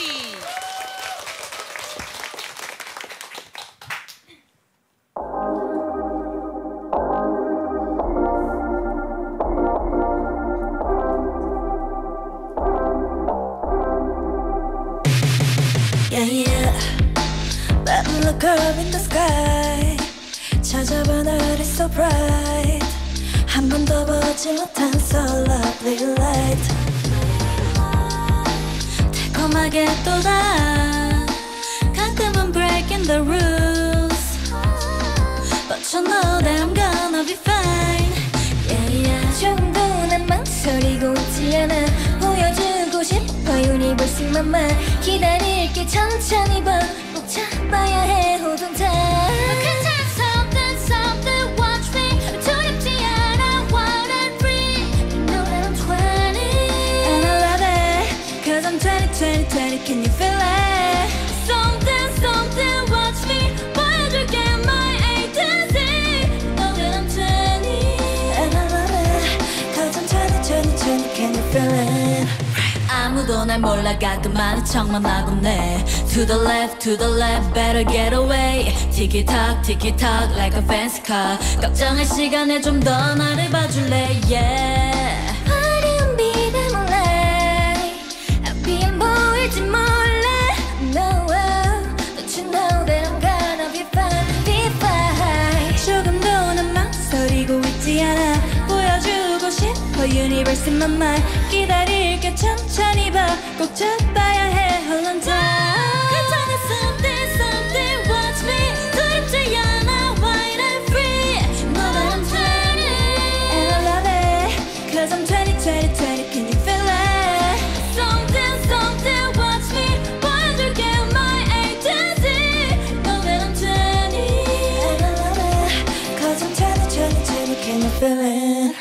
Yeah, yeah. Battle a curve in the sky. 찾아봐 나를 so bright. 한 번 더 보지 못한 so lovely light. 달콤하게 또다 가끔은 breaking the rules But you know that I'm gonna be fine Yeah, yeah. 조금 더 난 망설이고 있지 않아. 보여주고 싶어 universe 맘마. 기다릴게 천천히 봐. 꼭 잡아야 해 호동자. Something, something, watch me 두렵지 않아, wild and free You know that I'm twenty and I love it. Cause I'm twenty, twenty, twenty. Can you feel it? Something, something, watch me 보여줄게 my A to Z You know that I'm twenty And I love it. Cause I'm twenty, twenty, twenty. Can you feel it? 아무도 날 몰라 가끔 많은 척만 하곤 해 To the left, to the left, better get away Ticky-tock, ticky-tock, like a fancy car 걱정할 시간에 좀 더 나를 봐줄래, yeah 화려한 비가 몰래 앞이 보일지 몰라. No, don't you know that I'm gonna be fine, be fine. 조금 더 난 망설이고 있지 않아. 보여주고 싶어 universe 맘마. 기다릴게 천천히 봐. 꼭 잡아야 해 홀란다. 괜찮아, something, something, watch me 두렵지 않아, wild and free You know that I'm twenty And I love it. Cause I'm twenty, twenty, twenty. Can you feel it? Something, something, watch me 보여줄게 my A to Z You know that I'm twenty And I love it. Cause I'm twenty, twenty, twenty. Can you feel it?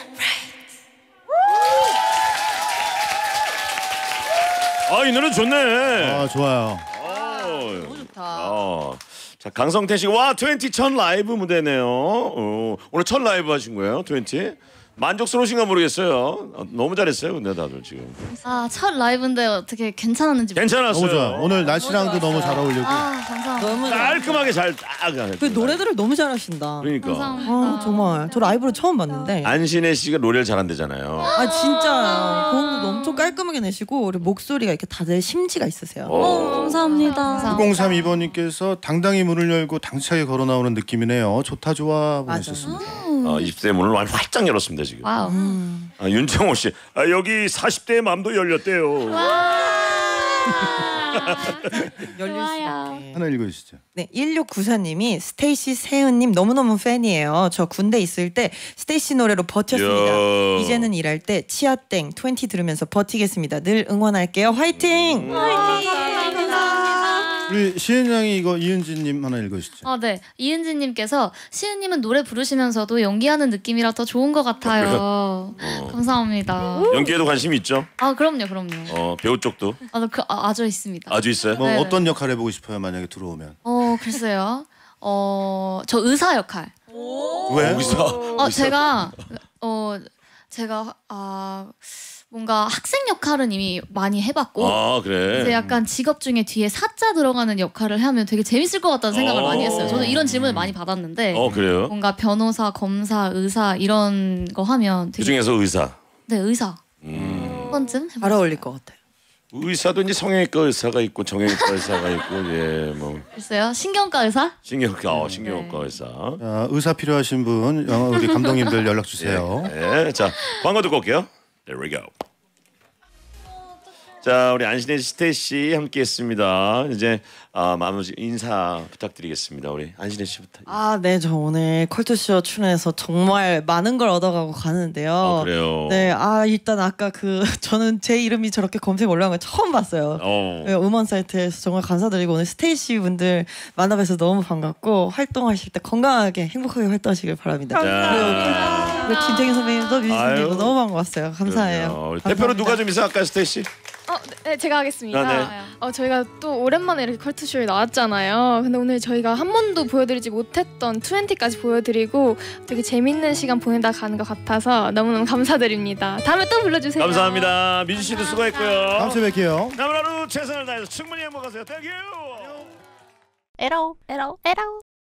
아, 이 노래 좋네. 아 좋아요. 너무 좋다. 어. 자, 강성태 씨가 와, 이십 첫 라이브 무대네요. 어, 오늘 첫 라이브 하신 거예요, 이십? 만족스러우신가 모르겠어요. 어, 너무 잘했어요, 근데 다들 지금. 아, 첫 라이브인데 어떻게 괜찮았는지 괜찮았어요. 너무 좋아요. 오늘 날씨랑도 너무 잘 어울리고. 아, 감사합니다. 너무 깔끔하게 잘 딱. 그 노래들을 너무 잘하신다. 그러니까. 감사합니다. 아, 정말 저 라이브로 처음 봤는데. 안신혜 씨가 노래를 잘한대잖아요. 아 진짜 고음도 엄청 깔끔하게 내시고 우리 목소리가 이렇게 다들 심지가 있으세요. 어. 감사합니다 구공삼이 번님께서 당당히 문을 열고 당차게 걸어 나오는 느낌이네요. 좋다 좋아 보내셨습니다. 어, 이십 대 문을 완 활짝 열었습니다 지금. 와우. 아, 윤정호 씨, 아, 여기 사십 대의 맘도 열렸대요. 와. 좋아요. 하나 읽어주시죠. 네, 일육구사님이 스테이시 세은님 너무너무 팬이에요. 저 군대 있을 때 스테이시 노래로 버텼습니다. 야. 이제는 일할 때 치아땡 이십 들으면서 버티겠습니다. 늘 응원할게요. 화이팅! 우리 시은 양이 이거 이은지님 하나 읽어주시죠. 아, 네. 이은지님께서 시은님은 노래 부르시면서도 연기하는 느낌이라 더 좋은 것 같아요. 어. 감사합니다. 연기에도 관심이 있죠? 아, 그럼요, 그럼요. 어, 배우 쪽도 아, 그, 아, 아주 있습니다. 아주 있어요? 뭐 네네. 어떤 역할 해보고 싶어요 만약에 들어오면? 어, 글쎄요. 어, 저 의사 역할. 왜? 의사. 어, 제가 어, 제가 아 뭔가 학생 역할은 이미 많이 해봤고. 아, 그래. 이제 약간 직업 중에 뒤에 사자 들어가는 역할을 하면 되게 재밌을 것 같다는 생각을 어. 많이 했어요. 저도 이런 질문을 많이 받았는데. 어, 그래요? 뭔가 변호사, 검사, 의사 이런 거 하면 되게. 그 중에서 의사. 네, 의사. 음. 한 번쯤 해볼게요. 잘 어울릴 것 같아요. 의사도 이제 성형외과 의사가 있고 정형외과 의사가 있고 예 뭐 글쎄요, 신경과 의사? 신경과 어, 신경외과 네. 의사. 자, 의사 필요하신 분 어, 우리 감독님들 연락 주세요. 예, 자 광고 듣고 올게요. There we go. 자, 우리 안신혜 씨, 스테 씨 함께했습니다. 이제 아, 마무리 인사 부탁드리겠습니다. 우리 안신혜 씨부터. 아, 네, 저 오늘 컬투쇼 출연해서 정말 많은 걸 얻어가고 가는데요. 아, 그래요. 네, 아 일단 아까 그 저는 제 이름이 저렇게 검색 올라온 거 처음 봤어요. 어. 네, 음원 사이트에서 정말 감사드리고 오늘 스테이시 분들 만나뵈서 너무 반갑고 활동하실 때 건강하게 행복하게 활동하시길 바랍니다. 자, 그리고 김태균 선배님도 아유. 뮤지션님도 너무 반가웠어요. 감사해요. 그럼요. 우리 감사합니다. 대표로 누가 좀 인사할까요, 스테 씨? 어, 네, 제가 하겠습니다. 아, 네. 어, 저희가 또 오랜만에 이렇게 컬투쇼에 나왔잖아요. 근데 오늘 저희가 한 번도 보여드리지 못했던 이십까지 보여드리고 되게 재밌는 시간 보내다 가는 것 같아서 너무너무 감사드립니다. 다음에 또 불러주세요. 감사합니다. 민지 씨도 수고했고요. 다음 주에 뵐게요. 남은 하루 최선을 다해서 충분히 행복하세요. 땡큐. 에러 에러 에러